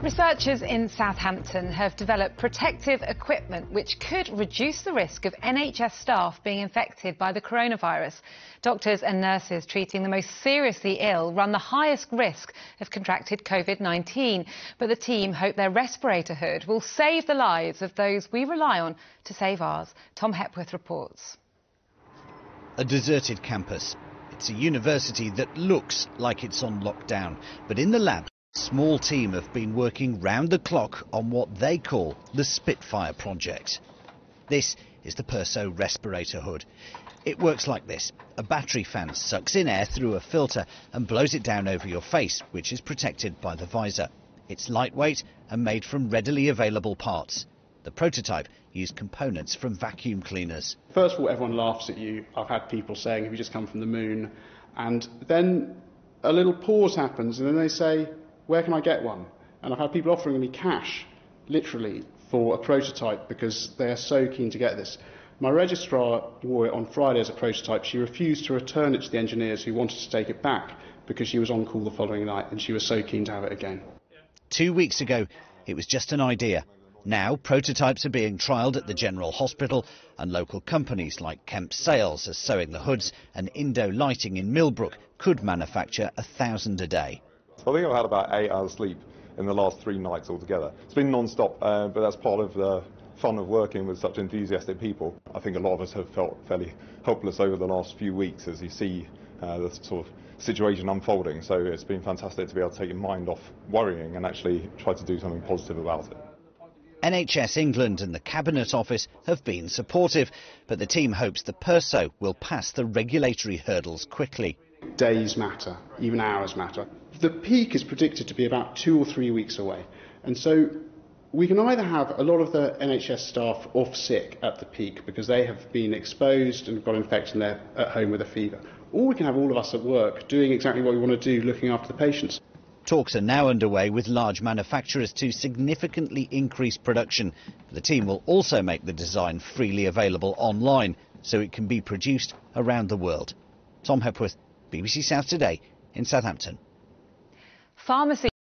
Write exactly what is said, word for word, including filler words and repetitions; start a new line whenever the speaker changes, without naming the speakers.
Researchers in Southampton have developed protective equipment which could reduce the risk of N H S staff being infected by the coronavirus. Doctors and nurses treating the most seriously ill run the highest risk of contracted COVID nineteen. But the team hope their respirator hood will save the lives of those we rely on to save ours. Tom Hepworth reports.
A deserted campus. It's a university that looks like it's on lockdown, but in the lab, a small team have been working round the clock on what they call the Spitfire project. This is the Perso respirator hood. It works like this. A battery fan sucks in air through a filter and blows it down over your face, which is protected by the visor. It's lightweight and made from readily available parts. The prototype used components from vacuum cleaners.
First of all, everyone laughs at you. I've had people saying, have you just come from the moon? And then a little pause happens and then they say, where can I get one? And I've had people offering me cash, literally, for a prototype because they are so keen to get this. My registrar wore it on Friday as a prototype. She refused to return it to the engineers who wanted to take it back because she was on call the following night and she was so keen to have it again.
Two weeks ago, it was just an idea. Now, prototypes are being trialled at the General Hospital and local companies like Kemp Sales are sewing the hoods and Indo Lighting in Millbrook could manufacture a thousand a day.
I think I've had about eight hours sleep in the last three nights altogether. It's been non-stop, uh, but that's part of the fun of working with such enthusiastic people. I think a lot of us have felt fairly hopeless over the last few weeks as you see uh, the sort of situation unfolding. So it's been fantastic to be able to take your mind off worrying and actually try to do something positive about it.
N H S England and the Cabinet Office have been supportive, but the team hopes the Perso will pass the regulatory hurdles quickly.
Days matter, even hours matter. The peak is predicted to be about two or three weeks away, and so we can either have a lot of the N H S staff off sick at the peak because they have been exposed and got infected and they're at home with a fever, or we can have all of us at work doing exactly what we want to do, looking after the patients.
Talks are now underway with large manufacturers to significantly increase production. The team will also make the design freely available online so it can be produced around the world. Tom Hepworth, B B C South Today in Southampton.
Pharmacy